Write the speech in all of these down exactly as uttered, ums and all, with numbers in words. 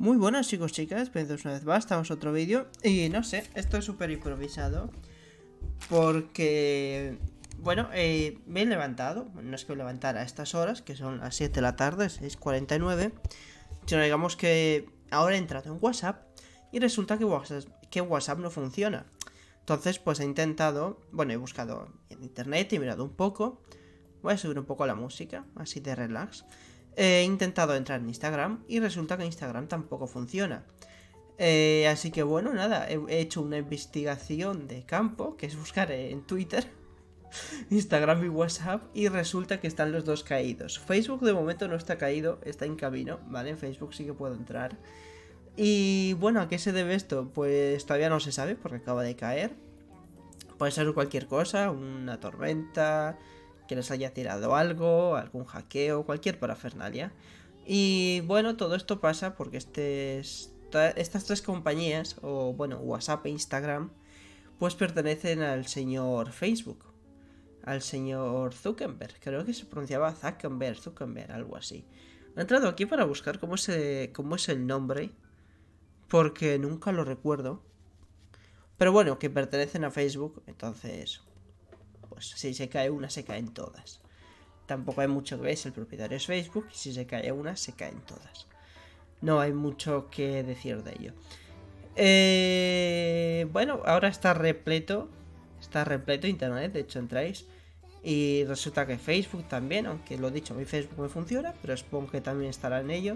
Muy buenas chicos, chicas, bienvenidos una vez más, estamos en otro vídeo. Y no sé, esto es súper improvisado porque, bueno, eh, me he levantado. No es que me levantara a estas horas, que son las siete de la tarde, seis cuarenta y nueve, sino digamos que ahora he entrado en WhatsApp y resulta que WhatsApp, que WhatsApp no funciona. Entonces pues he intentado, bueno, he buscado en internet y he mirado un poco. Voy a subir un poco la música, así de relax. He intentado entrar en Instagram y resulta que Instagram tampoco funciona. Eh, así que bueno, nada, he, he hecho una investigación de campo, que es buscar en Twitter, Instagram y WhatsApp, y resulta que están los dos caídos. Facebook de momento no está caído, está en camino, ¿vale? En Facebook sí que puedo entrar. Y bueno, ¿a qué se debe esto? Pues todavía no se sabe porque acaba de caer. Puede ser cualquier cosa, una tormenta, que les haya tirado algo, algún hackeo, cualquier parafernalia. Y bueno, todo esto pasa porque este, esta, estas tres compañías, o bueno, WhatsApp e Instagram, pues pertenecen al señor Facebook, al señor Zuckerberg. Creo que se pronunciaba Zuckerberg, Zuckerberg, algo así. He entrado aquí para buscar cómo es, cómo es el nombre, porque nunca lo recuerdo. Pero bueno, que pertenecen a Facebook, entonces, pues si se cae una, se caen todas. Tampoco hay mucho que ver, el propietario es Facebook, y si se cae una, se caen todas. No hay mucho que decir de ello. Eh, bueno, ahora está repleto, está repleto internet, de hecho entráis. Y resulta que Facebook también, aunque lo dicho, mi Facebook me funciona, pero supongo que también estará en ello.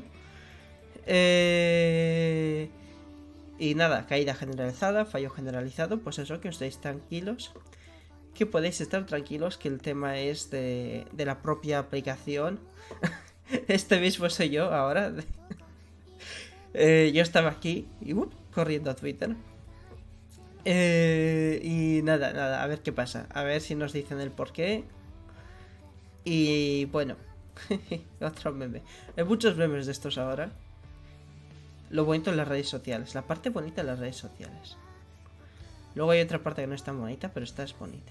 Eh... Y nada, caída generalizada, fallo generalizado, pues eso, que os estéis tranquilos. Que podéis estar tranquilos, que el tema es de, de la propia aplicación. Este mismo soy yo ahora. eh, yo estaba aquí y uh, corriendo a Twitter. Eh, y nada, nada, a ver qué pasa. A ver si nos dicen el porqué. Y bueno, otro meme. Hay muchos memes de estos ahora. Lo bonito en las redes sociales, la parte bonita de las redes sociales. Luego hay otra parte que no es tan bonita, pero esta es bonita.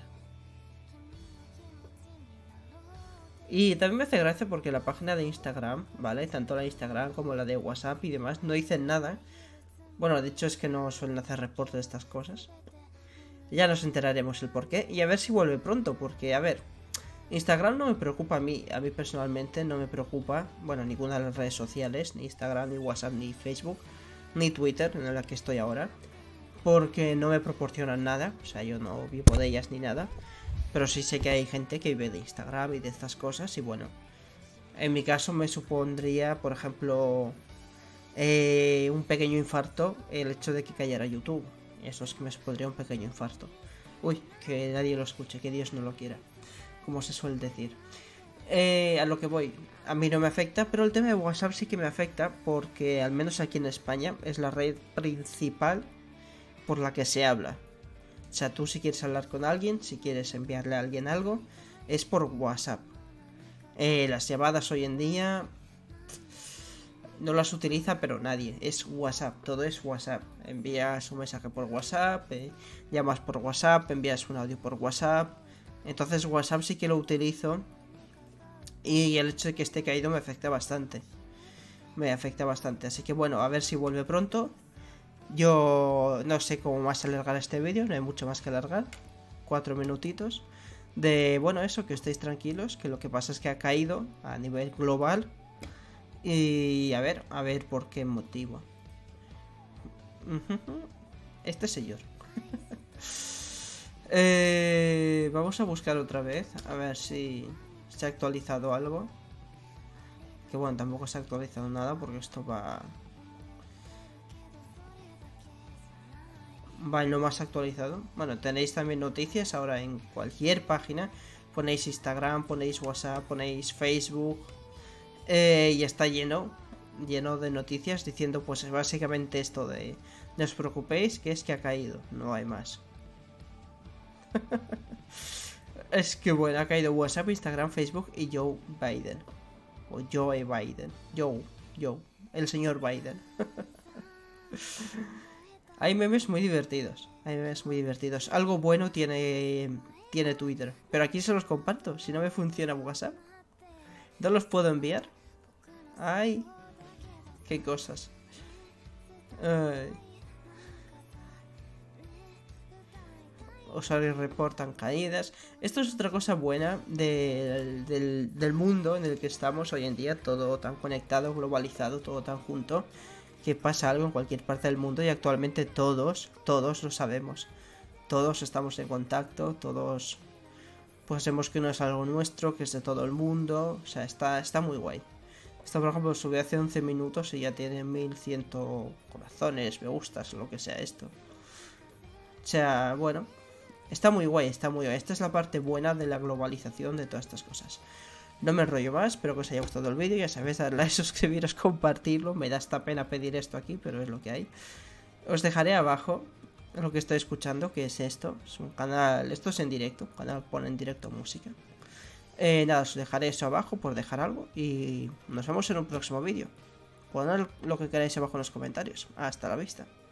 Y también me hace gracia porque la página de Instagram, ¿vale? Tanto la de Instagram como la de WhatsApp y demás no dicen nada. Bueno, de hecho es que no suelen hacer reportes de estas cosas. Ya nos enteraremos el porqué y a ver si vuelve pronto, porque a ver, Instagram no me preocupa a mí, a mí personalmente no me preocupa, bueno, ninguna de las redes sociales, ni Instagram, ni WhatsApp, ni Facebook, ni Twitter, en la que estoy ahora, porque no me proporcionan nada, o sea, yo no vivo de ellas ni nada, pero sí sé que hay gente que vive de Instagram y de estas cosas, y bueno, en mi caso me supondría, por ejemplo, eh, un pequeño infarto el hecho de que cayera YouTube, eso es que me supondría un pequeño infarto. Uy, que nadie lo escuche, que Dios no lo quiera, como se suele decir. Eh, a lo que voy, a mí no me afecta, pero el tema de WhatsApp sí que me afecta porque al menos aquí en España es la red principal por la que se habla. O sea, tú si quieres hablar con alguien, si quieres enviarle a alguien algo, es por WhatsApp. Eh, las llamadas hoy en día no las utiliza pero nadie, es WhatsApp, todo es WhatsApp. Envías un mensaje por WhatsApp, eh, llamas por WhatsApp, envías un audio por WhatsApp. Entonces WhatsApp sí que lo utilizo y el hecho de que esté caído me afecta bastante. Me afecta bastante, así que bueno, a ver si vuelve pronto. Yo no sé cómo más alargar este vídeo, no hay mucho más que alargar. Cuatro minutitos. De, bueno, eso, que estéis tranquilos, que lo que pasa es que ha caído a nivel global. Y a ver, a ver por qué motivo. Este señor. Eh, vamos a buscar otra vez, a ver si se ha actualizado algo. Que bueno, tampoco se ha actualizado nada porque esto va... Va en lo más actualizado. Bueno, tenéis también noticias ahora en cualquier página. Ponéis Instagram, ponéis WhatsApp, ponéis Facebook. Eh, y está lleno, lleno de noticias diciendo pues básicamente esto de... No os preocupéis, que es que ha caído, no hay más. Es que bueno, ha caído WhatsApp, Instagram, Facebook y Joe Biden. O Joe Biden. Joe, Joe, el señor Biden. Hay memes muy divertidos. Hay memes muy divertidos. Algo bueno tiene, tiene Twitter. Pero aquí se los comparto. Si no me funciona WhatsApp, no los puedo enviar. Ay, qué cosas. Ay. Usuarios reportan caídas. Esto es otra cosa buena del, del, del mundo en el que estamos hoy en día. Todo tan conectado, globalizado, todo tan junto. Que pasa algo en cualquier parte del mundo y actualmente todos, todos lo sabemos. Todos estamos en contacto, todos pues sabemos que no es algo nuestro, que es de todo el mundo. O sea, está, está muy guay. Esto, por ejemplo, subió hace once minutos y ya tiene mil cien corazones, me gustas, lo que sea esto. O sea, bueno, está muy guay, está muy guay. Esta es la parte buena de la globalización de todas estas cosas. No me enrollo más, espero que os haya gustado el vídeo. Ya sabéis, darle a suscribiros, compartirlo. Me da esta pena pedir esto aquí, pero es lo que hay. Os dejaré abajo lo que estoy escuchando, que es esto. Es un canal, esto es en directo, un canal pone en directo música. Eh, nada, os dejaré eso abajo por dejar algo y nos vemos en un próximo vídeo. Poned lo que queráis abajo en los comentarios. Hasta la vista.